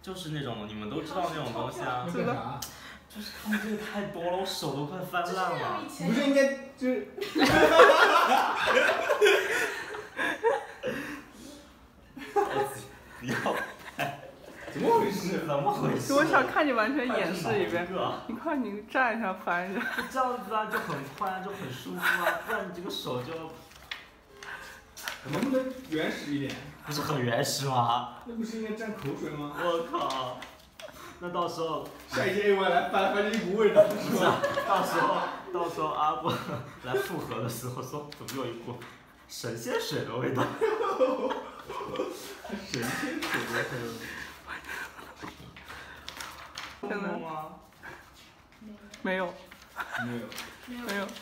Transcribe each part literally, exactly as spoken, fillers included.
就是那种你们都知道那种东西啊。 这个啥？ 就是他们这个太多了，我手都快翻烂了。 不是应该就是。 不要。 怎么回事？ 怎么回事？ 我想看你完全演示一遍。你快，你站一下，翻一下。 这样子啊，就很宽，就很舒服啊，不然你这个手就。 能不能原始一点？ 不是很原始吗？ 那不是应该蘸口水吗？ 我靠！那到时候下一届我来翻翻这一股味道，是吧？ 到时候到时候阿布来复合的时候说，怎么有一股神仙水的味道？ 神仙水的味道。 真的吗？ 没有。 没有。 没有。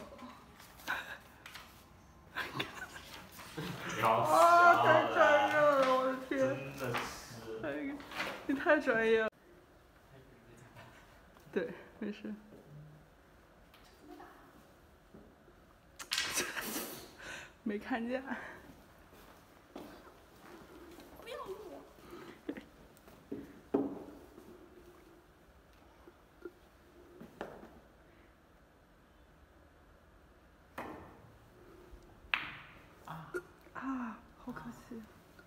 啊！ 太专业了，我的天！ 真的是。 哎，你太专业了。对，没事。没看见。 不要录。 啊啊，好可惜。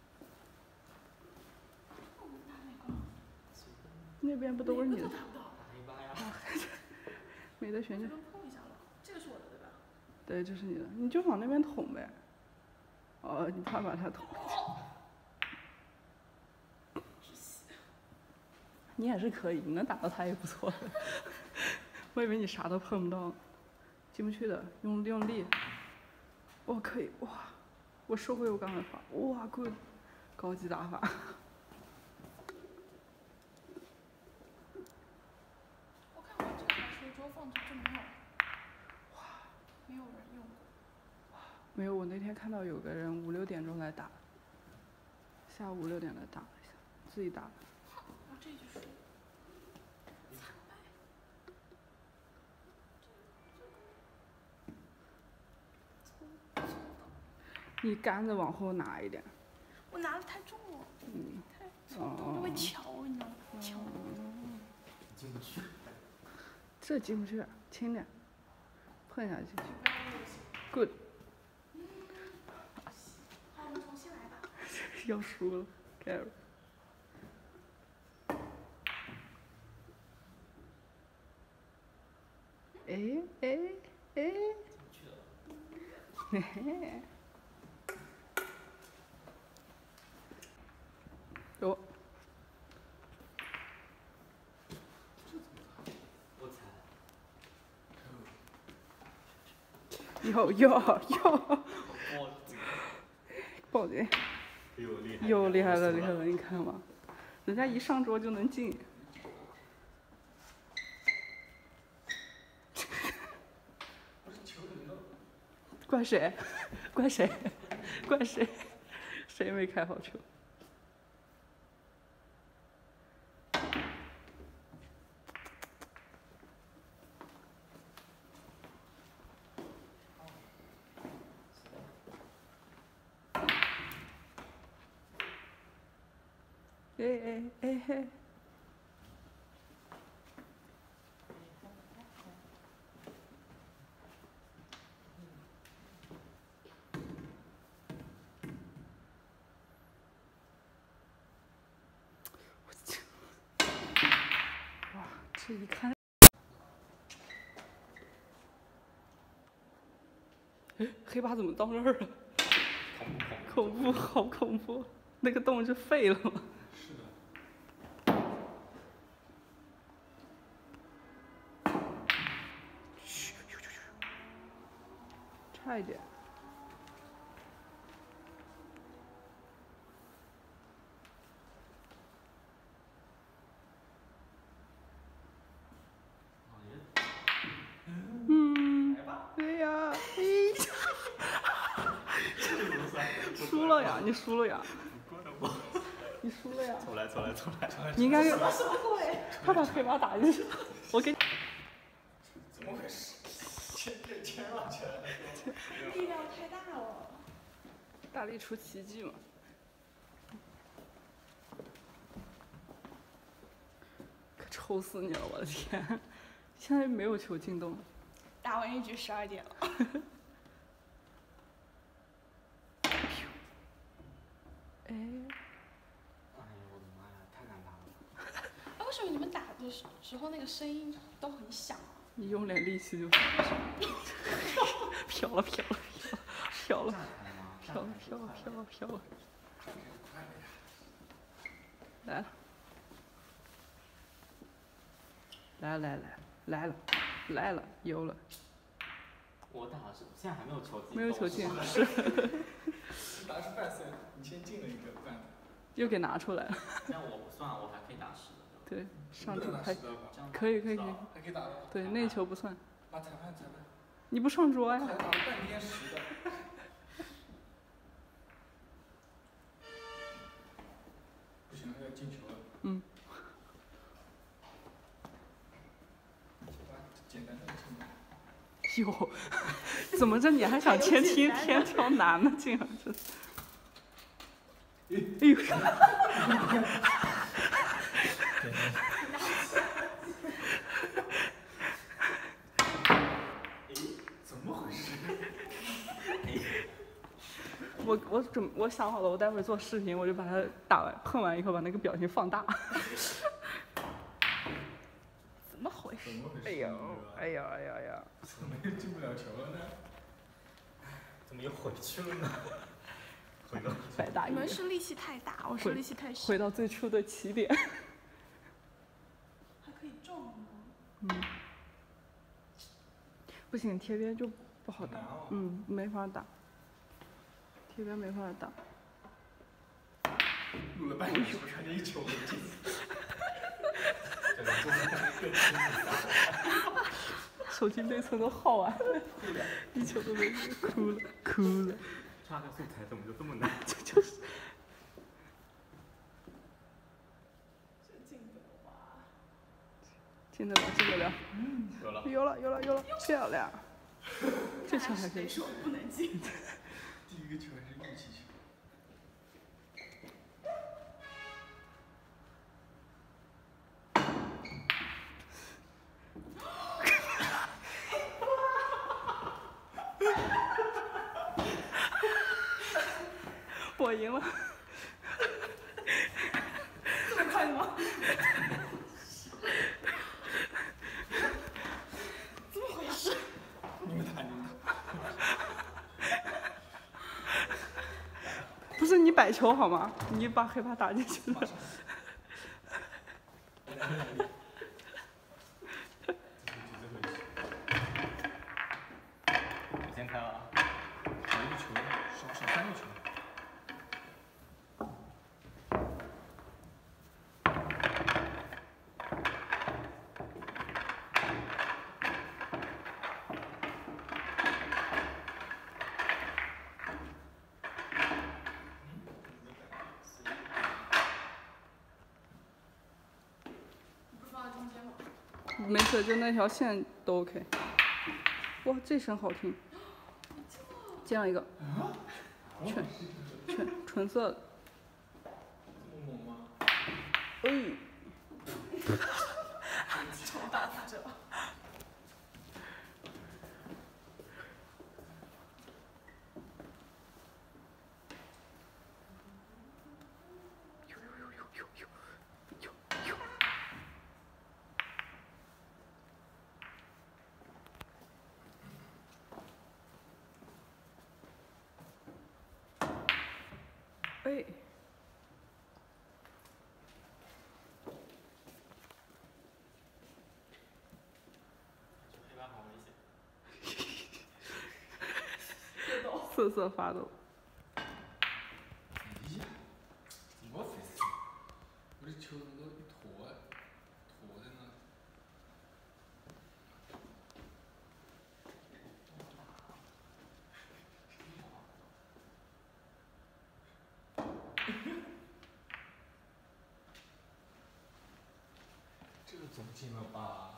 那边不都是你的？没得选。 这边碰一下了，这个是我的对吧？ 对，这是你的，你就往那边捅呗。哦，你怕把它捅。你也是可以，你能打到他也不错了。我以为你啥都碰不到，进不去的，用用力。哇，可以哇！我收回我刚才的话，哇 ，good， 高级打法。 我看我这个台球桌放着就没有，哇，没有人用过。 没有，我那天看到有个人五六点钟来打，下午五六点来打了一下，自己打的。 我这就是惨败。 你杆子往后拿一点。 我拿的太重了， 嗯， 太重了，就会翘，你知道吗？翘。 进不去。 这进不去，轻点，碰一下进去。Good。 好，我们重新来吧。 要输了 ，carry。哎哎哎！嘿嘿。有。 我猜。 有有有。报警。 又厉害。 又厉害了，厉害了！你看嘛，人家一上桌就能进。怪谁？怪谁？怪谁？谁没开好球？哎哎哎嘿！哇，这一看，哎，黑八怎么到那儿了？恐怖，好恐怖！那个洞是废了吗？ 是的。 差一点。嗯，对呀，哎呀，输了呀！你输了呀！你输了呀！ 重来，重来，重来！ 你应该什么什么鬼？ 快把黑马打进去！我给你。 怎么回事？牵这牵上去了。 力量太大了。 大力出奇迹嘛。 抽死你了！我的天，现在没有球进洞。 打完一局十二点了。 哎， 哎呦我的妈呀，太尴尬了！ 啊，为什么你们打的时候那个声音都很响啊？ 你用点力气就飘了飘了飘了飘了飘了飘了飘了，来了，来来来来了来了有了。 我打的是现在还没有球进， 没有球进，是。 你打的是半赛，你先进了一个半。 又给拿出来了。 那我不算，我还可以打十的。 对，上桌还可可以可以可以。 还可以打的。 对，那球不算。 啊，裁判裁判。 你不上桌呀？ 还打了半天十的。不行，要进球了。 嗯。 简单的进吧。 哟，怎么着你还想天天天挑难的进啊？这。哎呦！ 怎么回事？ 我我准我想好了，我待会儿做视频，我就把它打完碰完以后，把那个表情放大。 怎么回事？ 哎呦哎呀哎呀呀！ 怎么又进不了球了呢？ 怎么又回去了呢？回到白打一个。 你们是力气太大，我是力气太小。 回到最初的起点。 还可以撞吗？ 嗯。不行，贴边就不好打。嗯，没法打。贴边没法打。 录了半小时，看见一球没进。 手机内存都耗完了，一球都没进，哭了哭了。 抓个素材怎么就这么难？ 这就是。 这进不了吧？ 进得了，进得了。 嗯，有了， 有了，有了，有了，漂亮。这球还可以。 说不能进。 第一个球还是运气球。 我赢了。 这么快吗？怎么回事？ 你们打，你们打。 不是你摆球好吗？你把黑怕打进去了。 我先开了啊。 少一个球，少少三个球。 没事，就那条线都 OK。哇，这声好听。进了一个。全全纯色的。 这么猛吗？ 哎。 重蹈覆辙。 哎。瑟瑟发抖。 哎呀，怎么回事？我这球怎么都一坨啊，坨在那。这个总进了吧？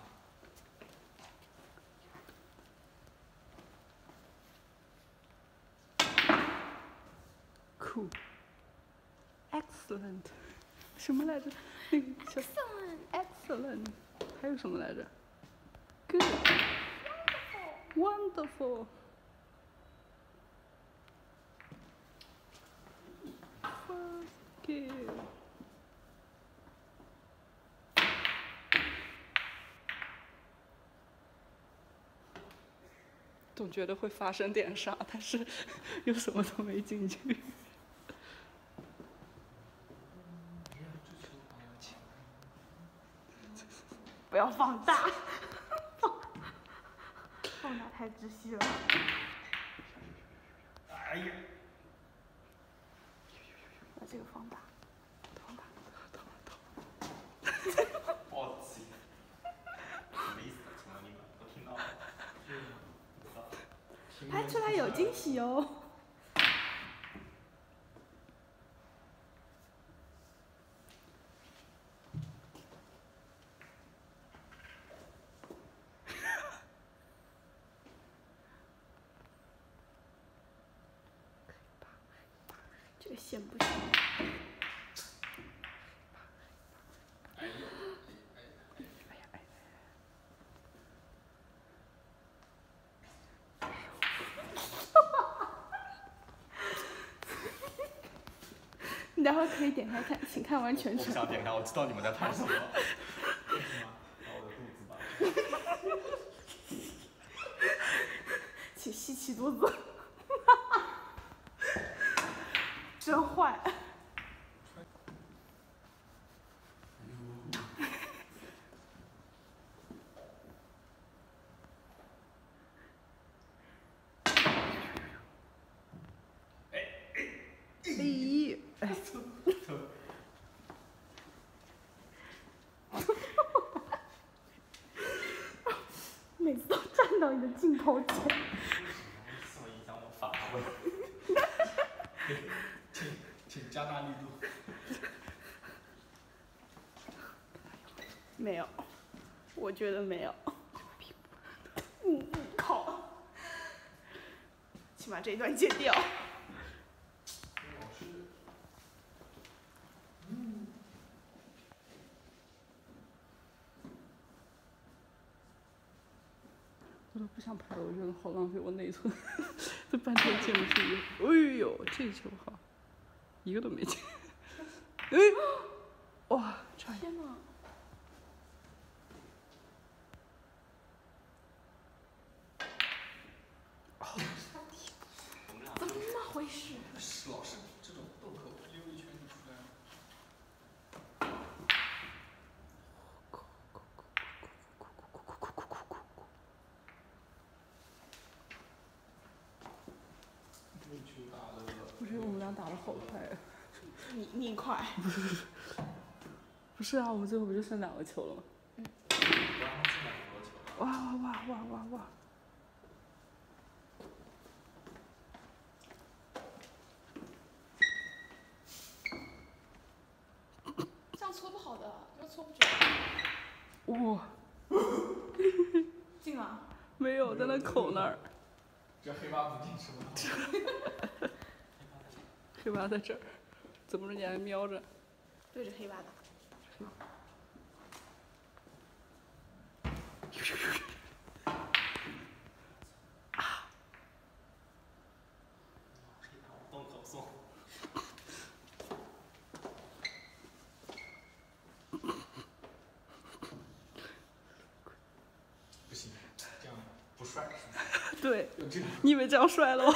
酷 excellent， 什么来着？那个叫 excellent。 Excellent， 还有什么来着 ？Good。Wonderful。First kill。总觉得会发生点啥，但是又什么都没进去。 不要放大，放大太窒息了。 哎呀！ 把这个放大，放大， 暴气！没死，亲爱的们，都听到了。 拍出来有惊喜哦。这个线不行。 哎呀！ 哎呀哎！ 你待会儿可以点开看，请看完全我不程。 想点开，我知道你们在拍什么。为什么？把我的肚子吧。 请吸气肚子。真坏。 哎，哎， 每次都站到你的镜头前。 为什么会这么影响我发挥？ 请请加大力度。 没有，我觉得没有。嗯嗯，靠！请把这一段剪掉。 我都不想拍了，我觉得好浪费我内存，这半天进不去。哎呦，这球好，一个都没进。哎，哇，差一点。 天哪！怎么那回事？ 是老是这种洞口溜一圈就出来了。 我觉得我们俩打的好快啊！ 你你快。 不是啊，我们最后不就剩两个球了吗？ 我让他进来很多球。 哇哇哇哇哇哇！ 这样搓不好的，这样搓不准。 哇！ 进了。 没有，在那口那儿。 这黑八不进吃不到。 黑八在这儿，怎么着你还瞄着？ 对着黑八打。 啊！ 洞口送。 不行，这样不帅是吧？ 对， 就这样。 你以为这样帅了吗？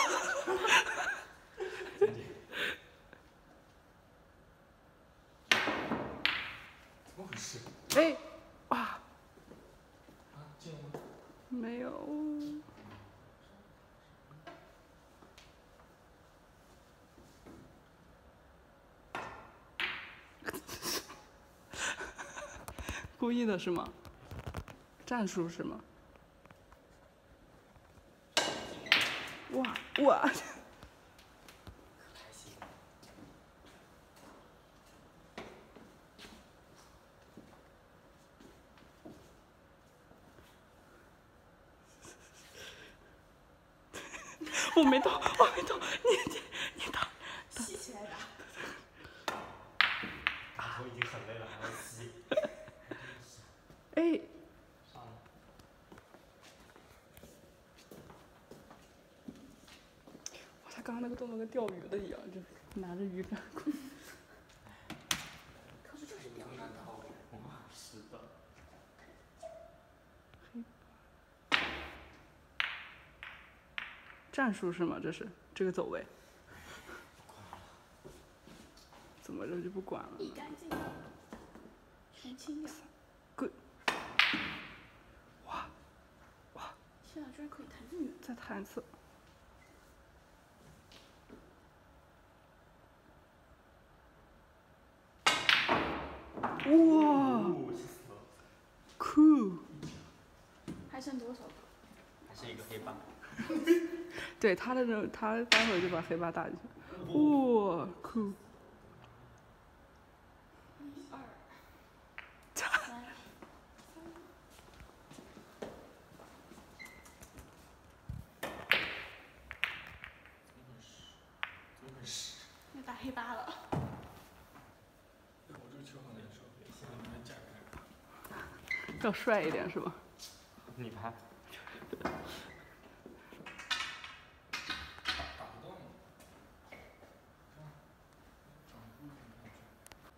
怎么回事？ 哎，哇！ 啊，进了吗？ 没有。故意的是吗？战术是吗？哇哇！我没动，我没动，你你你打。 吸起来打。 我已经很累了，还要吸。 哎， 上了。 哇，他刚刚那个动作跟钓鱼的一样，就拿着鱼竿。 可是就是钓鱼。 是的。 战术是吗？这是这个走位。怎么着就不管了？ 一干净，全清掉。 Good。哇哇！ 天啊，居然可以弹这么远！ 再弹一次。哇！Cool。 还剩多少个？ 还剩一个黑八。 对他的那，他待会儿就把黑八打进去。哇，cool。 一二三三。 怎么回事？ 要打黑八了。 我这个球好难受，现在你们架开。 要帅一点是吧？ 你拍。 打不到吗？掌握的感觉。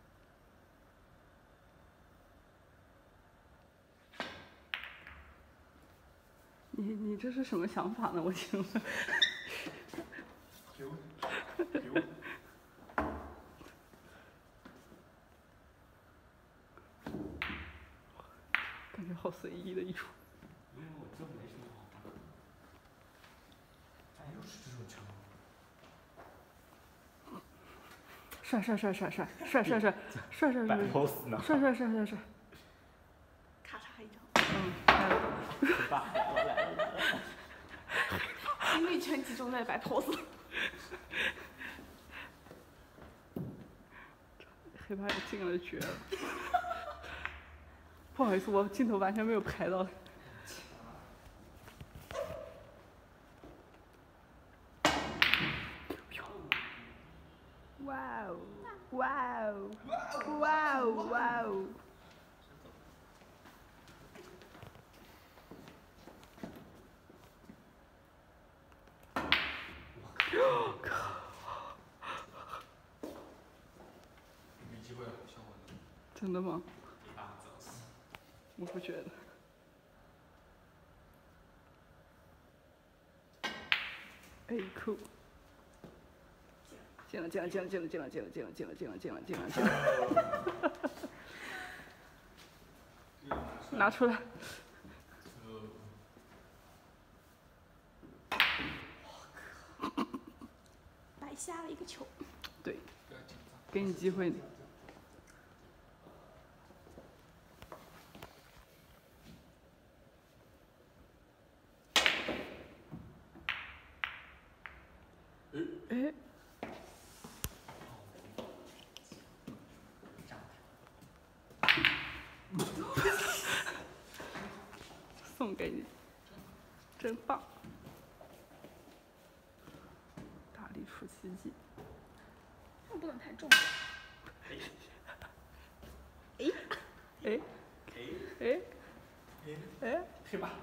你你这是什么想法呢？我请问。 给我，给我。 感觉好随意的一出。 因为我这没什么好打。哎，又是这种球。 帅帅帅帅帅帅帅帅帅帅摆帅 pose 呢。 帅帅帅帅帅。 咔嚓一张。 嗯，来了。 黑八，我来了。 精力全集中在摆 pose。 黑八也进了绝了。不好意思，我镜头完全没有拍到。哇哦！哇哦！哇哦！哇哦！ 没机会了，小伙子。 真的吗？ 黑八走死。 我不觉得。哎，酷！进了，进了，进了，进了，进了，进了，进了，进了，进了，进了，进了，进了。拿出来。 摆下了一个球。 对，给你机会。哎。送给你，真棒！大力出奇迹。 那不能太重。 哎哎哎哎！ 黑八。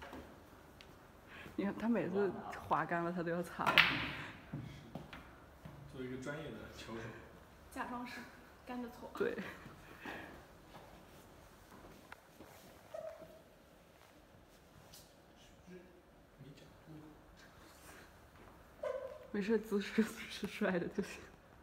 你看他每次滑干了，他都要擦。 作为一个专业的球手。 假装是干的错。 对。没事，姿势是帅的就行。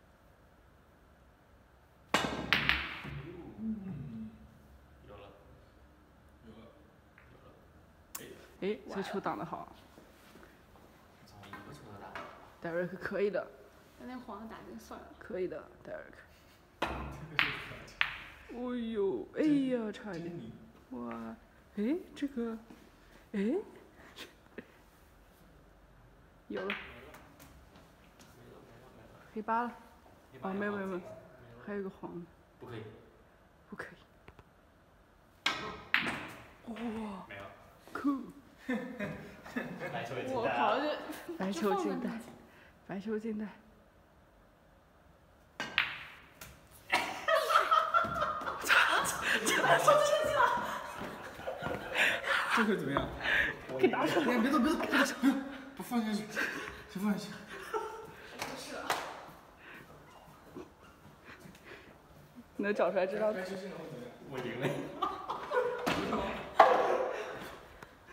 嗯，有了，有了，有了。 哎，这球挡得好。 从一个球都打不了。 戴瑞克可以的。 那那黄的打就算了。 可以的，戴瑞克。哦呦，哎呀，差一点。哇，哎，这个，哎，有了。黑八了。哦，没有没有没有，还有一个黄的。 不可以。 不可以。哇。 没有。 酷。 白球进我袋。 靠，这白球进袋，白球进袋。 这把手就进去了。 这会怎么样？ 给拿出来。 哎，别动，别动，别动，别动，不放下去，先放下去。 能找出来这张图？ 该修行了会怎么样？ 我赢了。